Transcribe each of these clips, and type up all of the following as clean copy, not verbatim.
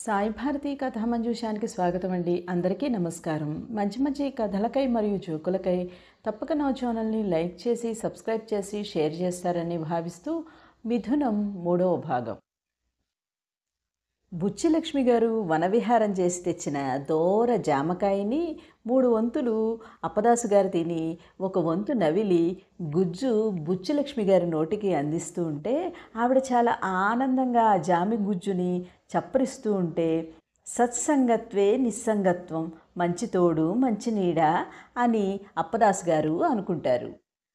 సాయి భారతి కథామంజూషానికి స్వాగతం అండి. అందరికీ నమస్కారం. మంచి మంచి కథలకై మరియు జోకులకై తప్పక నా ఛానల్ని లైక్ చేసి సబ్స్క్రైబ్ చేసి షేర్ చేస్తారని భావిస్తూ మిథునం 3వ భాగం. బుచ్చిలక్ష్మి గారు వనవిహారం చేసి తెచ్చిన దోర జామకాయని 3 వంతులు అప్పదాసు గారు తిని 1 వంతు నవిలి గుజ్జు బుచ్చిలక్ష్మి గారి నోటికి అందిస్తూ ఉంటే ఆవిడ చాలా ఆనందంగా ఆ జామి గుజ్జుని చప్పరిస్తూ ఉంటే సత్సంగత్వే నిస్సంగత్వం, మంచి తోడు మంచి నీడ అని అప్పదాసు గారు అనుకుంటారు.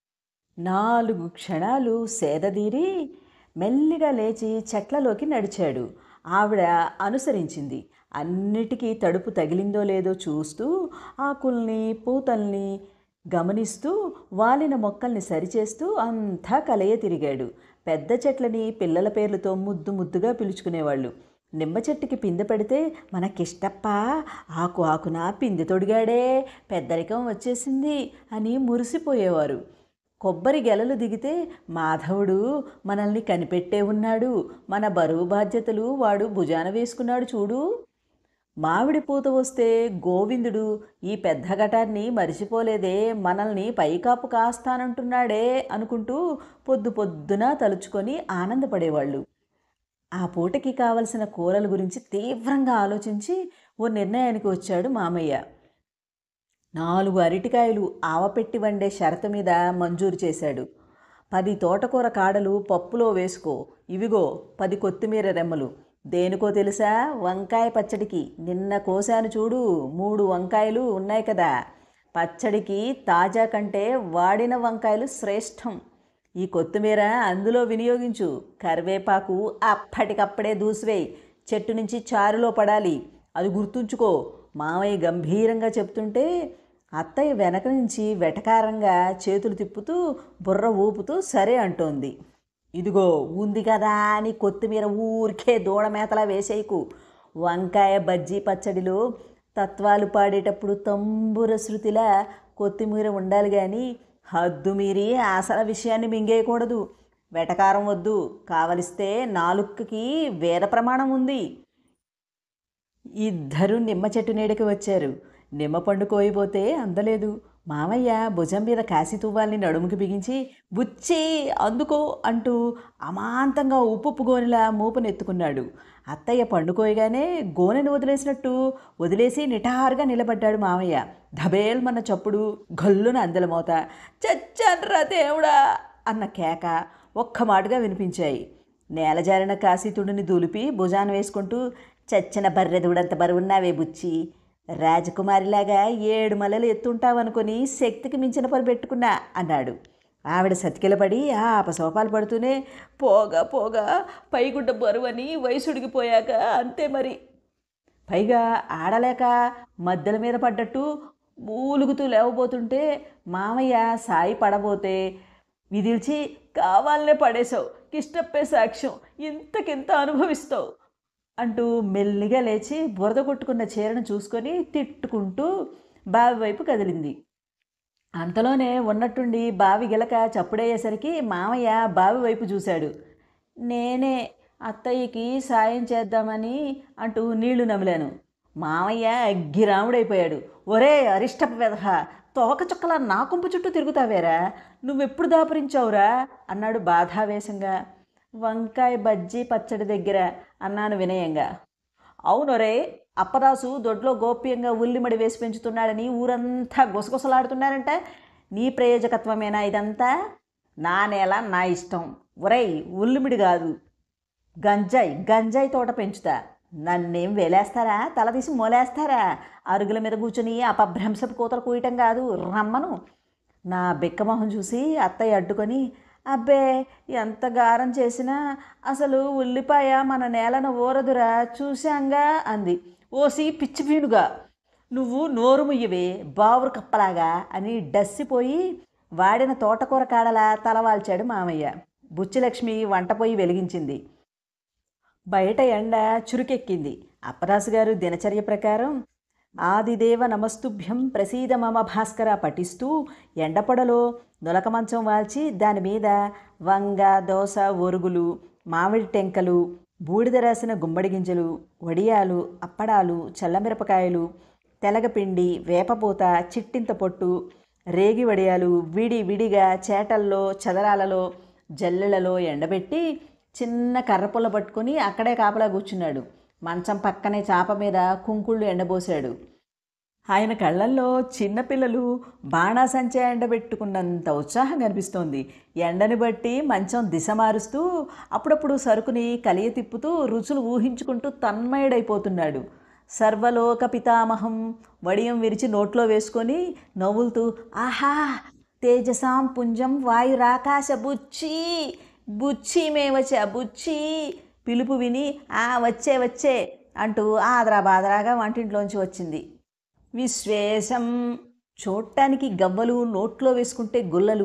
4 క్షణాలు సేదదీరి మెల్లిగా లేచి చెట్లలోకి నడిచాడు. ఆవిడ అనుసరించింది. అన్నిటికీ తడుపు తగిలిందో లేదో చూస్తూ ఆకుల్ని పూతల్ని గమనిస్తూ వాలిన మొక్కల్ని సరిచేస్తూ అంతా కలయ తిరిగాడు. పెద్ద చెట్లని పిల్లల పేర్లతో ముద్దు ముద్దుగా పిలుచుకునేవాళ్ళు. నిమ్మ చెట్టుకి పిందె పెడితే మనకిష్టప్ప ఆకు ఆకున పిందె తొడిగాడే, పెద్దరికం వచ్చేసింది అని మురిసిపోయేవారు. కొబ్బరి గెలలు దిగితే మాధవుడు మనల్ని కనిపెట్టే ఉన్నాడు, మన బరువు బాధ్యతలు వాడు భుజాన వేసుకున్నాడు చూడు. మామిడి పూత వస్తే గోవిందుడు ఈ పెద్ద ఘటాన్ని మరిచిపోలేదే, మనల్ని పైకాపు కాస్తానంటున్నాడే అనుకుంటూ పొద్దు పొద్దున తలుచుకొని ఆనందపడేవాళ్ళు. ఆ పూటకి కావలసిన కూరల గురించి తీవ్రంగా ఆలోచించి ఓ నిర్ణయానికి వచ్చాడు మామయ్య. 4 అరటికాయలు ఆవపెట్టి వండే షరతు మీద మంజూరు చేశాడు. 10 తోటకూర కాడలు పప్పులో వేసుకో, ఇవిగో 10 కొత్తిమీర రెమ్మలు. దేనికో తెలుసా? వంకాయ పచ్చడికి. నిన్న కోసాను చూడు, 3 వంకాయలు ఉన్నాయి కదా. పచ్చడికి తాజా కంటే వాడిన వంకాయలు శ్రేష్టం. ఈ కొత్తిమీర అందులో వినియోగించు. కరివేపాకు అప్పటికప్పుడే దూసివేయి, చెట్టు నుంచి చారులో పడాలి, అది గుర్తుంచుకో. మామయ్య గంభీరంగా చెప్తుంటే అత్తయ్య వెనక నుంచి వెటకారంగా చేతులు తిప్పుతూ బుర్ర ఊపుతూ సరే అంటోంది. ఇదిగో ఉంది కదా అని కొత్తిమీర ఊరికే దూడమేతలా వేసేయకు. వంకాయ బజ్జీ పచ్చడిలో తత్వాలు పాడేటప్పుడు తంబుర శృతిలా కొత్తిమీర ఉండాలి కానీ హద్దు మీరి అసలు విషయాన్ని మింగేయకూడదు. వెటకారం వద్దు, కావలిస్తే నాలుకకి వేద ప్రమాణం ఉంది. ఇద్దరు నిమ్మ చెట్టు నీడకి వచ్చారు. నిమ్మ పండు కోయిపోతే అందలేదు. మామయ్య భుజం మీద కాసి తువ్వాల్ని నడుముకి బిగించి బుచ్చి అందుకో అంటూ అమాంతంగా ఉప్పు గోనెలా మూపనెత్తుకున్నాడు. అత్తయ్య పండుకోయగానే గోనెను వదిలేసినట్టు వదిలేసి నిటారుగా నిలబడ్డాడు మామయ్య. ధబేల్మన్న చప్పుడు, గల్లున అందెలమోత, చచ్చన్రా దేవుడా అన్న కేక ఒక్క మాటగా వినిపించాయి. నేలజారిన కాశీతుడిని దులిపి భుజాన వేసుకుంటూ చచ్చిన బర్రెదుడంత బరువున్నావే బుచ్చి, రాజకుమారిలాగా 7 మల్లెలు ఎత్తుంటావనుకొని శక్తికి మించిన పని పెట్టుకున్నా అన్నాడు. ఆవిడ సతికిలపడి ఆపసోపాలు పడుతూనే పోగా పోగా పైగుడ్డ బరువని వయసుడిగిపోయాక అంతే మరి. పైగా ఆడలేక మద్దెల మీద పడ్డట్టు మూలుగుతూ లేవబోతుంటే మామయ్య సాయి పడబోతే విదిల్చి కావాలనే పడేశావు, కిష్టప్పే సాక్ష్యం, ఇంతకింత అనుభవిస్తావు అంటూ మెల్లిగా లేచి బురద కొట్టుకున్న చీరను చూసుకొని తిట్టుకుంటూ బావి వైపు కదిలింది. అంతలోనే ఉన్నట్టుండి బావి గిలక చప్పుడయ్యేసరికి మామయ్య బావి వైపు చూశాడు. నేనే అత్తయ్యకి సాయం చేద్దామని అంటూ నీళ్లు నమిలాను. మామయ్య అగ్గిరాముడైపోయాడు. ఒరే అరిష్టపు వెధహ, తోక చుక్కలా నా కుంపు చుట్టూ తిరుగుతావేరా, నువ్వెప్పుడు దాపురించావురా అన్నాడు బాధావేశంగా. వంకాయ బజ్జీ పచ్చడి దగ్గర అన్నాను వినయంగా. అవునొరే, అప్పదాసు దొడ్లో గోప్యంగా ఉల్లిమడి వేసి పెంచుతున్నాడని ఊరంతా గుసగుసలాడుతున్నారంట. నీ ప్రయోజకత్వమేనా ఇదంతా? నా నేల నా ఇష్టం. ఒరేయ్, ఉల్లిమిడి కాదు గంజాయి తోట పెంచుతా. నన్నేం వేలేస్తారా, తలదీసి మోలేస్తారా? అరుగుల మీద కూర్చుని అపభ్రంశపు కూతలు కూయటం కాదు, రమ్మను. నా బిక్కమొహం చూసి అత్తయ్య అడ్డుకొని అబ్బే ఎంత గారం చేసినా అసలు ఉల్లిపాయ మన నేలను ఊరదురా, చూశాంగా అంది. ఓసి పిచ్చి పీనుగా, నువ్వు నోరు ముయ్యవే బావురు కప్పలాగా అని డస్సిపోయి వాడిన తోటకూర కాడలా తలవాల్చాడు మామయ్య. బుచ్చిలక్ష్మి వంట పొయ్యి వెలిగించింది. బయట ఎండ చురుకెక్కింది. అప్పరాసు గారు దినచర్య ప్రకారం ఆదిదేవ నమస్తుభ్యం ప్రసీద మమ భాస్కర పఠిస్తూ ఎండపొడలో నులక మంచం వాల్చి దాని మీద వంగ దోస ఒరుగులు మామిడి టెంకలు బూడిద రాసిన గుమ్మడి గింజలు, వడియాలు, అప్పడాలు, చల్లమిరపకాయలు, తెలగపిండి, వేపపూత, చిట్టింత పొట్టు, రేగి వడియాలు విడిగా చేటల్లో, చదరాలలో, జల్లెలలో ఎండబెట్టి చిన్న కర్రపుల్ల పట్టుకొని అక్కడే కాపలా కూర్చున్నాడు. మంచం పక్కనే చాప మీద కుంకుళ్ళు ఎండబోశాడు. ఆయన కళ్ళల్లో చిన్నపిల్లలు బాణాసంచా ఎండబెట్టుకున్నంత ఉత్సాహం కనిపిస్తోంది. ఎండని బట్టి మంచం దిశ మారుస్తూ అప్పుడప్పుడు సరుకుని కలియ తిప్పుతూ రుచులు ఊహించుకుంటూ తన్మయుడైపోతున్నాడు. సర్వలోక పితామహం వడియం విరిచి నోట్లో వేసుకొని నవ్వులుతూ, ఆహా తేజసాం పుంజం వాయురాకాశ బుచ్చి బుచ్చి మేవచ్చా బుచ్చి పిలుపు విని వచ్చే అంటూ ఆదరా బాదరాగా వంటింట్లోంచి వచ్చింది. విశ్వేశం చూడటానికి గవ్వలు, నోట్లో వేసుకుంటే గుల్లలు.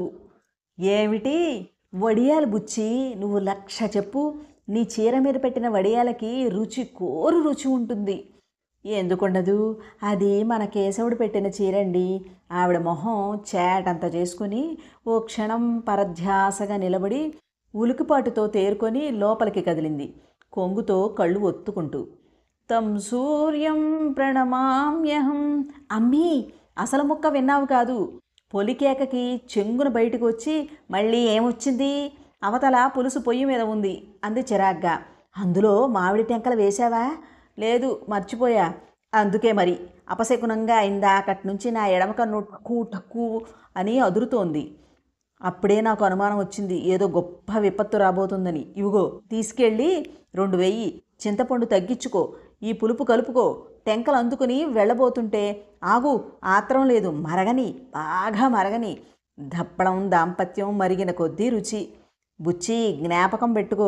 ఏమిటి వడియాలు బుచ్చి, నువ్వు 1,00,000 చెప్పు, నీ చీర మీద పెట్టిన వడియాలకి రుచి కోరు రుచి ఉంటుంది. ఎందుకుండదు, అది మన కేశవుడు పెట్టిన చీరండి. ఆవిడ మొహం చేటంత చేసుకుని ఓ క్షణం పరధ్యాసగా నిలబడి ఉలికిపాటుతో తేరుకొని లోపలికి కదిలింది, కొంగుతో కళ్ళు ఒత్తుకుంటూ. తం సూర్యం ప్రణమామ్యహం. అమ్మీ, అసలు ముక్క విన్నావు కాదు. పొలికేకకి చెంగున బయటకు వచ్చి మళ్ళీ ఏమొచ్చింది, అవతల పులుసు పొయ్యి మీద ఉంది అంది చిరాగ్గా. అందులో మామిడి టెంకలు వేశావా? లేదు, మర్చిపోయా. అందుకే మరి అపశకునంగా ఇందాకటి నుంచి నా ఎడమ కన్ను టక్కు టక్కు అని అదురుతోంది. అప్పుడే నాకు అనుమానం వచ్చింది, ఏదో గొప్ప విపత్తు రాబోతుందని. ఇవిగో తీసుకెళ్ళి 2 వెయ్యి, చింతపండు తగ్గించుకో, ఈ పులుపు కలుపుకో. టెంకలు అందుకుని వెళ్ళబోతుంటే ఆగు, ఆత్రం లేదు, మరగని, బాగా మరగని. దప్పడం దాంపత్యం మరిగిన కొద్దీ రుచి. బుచ్చి, జ్ఞాపకం పెట్టుకో.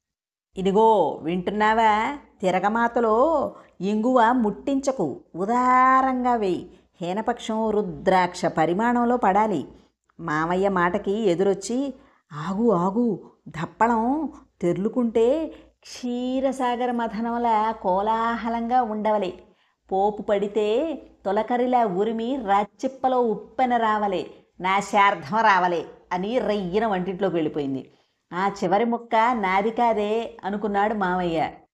ఇదిగో వింటున్నావా, తిరగమాతలో ఇంగువ ముట్టించకు, ఉదారంగా వేయి. హీనపక్షం రుద్రాక్ష పరిమాణంలో పడాలి. మామయ్య మాటకి ఎదురొచ్చి ఆగు ఆగు, దప్పడం తెర్లుకుంటే క్షీరసాగర మథనంలా కోలాహలంగా ఉండవలే. పోపు పడితే తొలకరిలా ఉరిమి రాచిప్పలో ఉప్పెన రావలే, నా శార్థం రావలే అని రయ్యిన వంటింట్లోకి వెళ్ళిపోయింది. ఆ చివరి ముక్క నాది కాదే అనుకున్నాడు మామయ్య.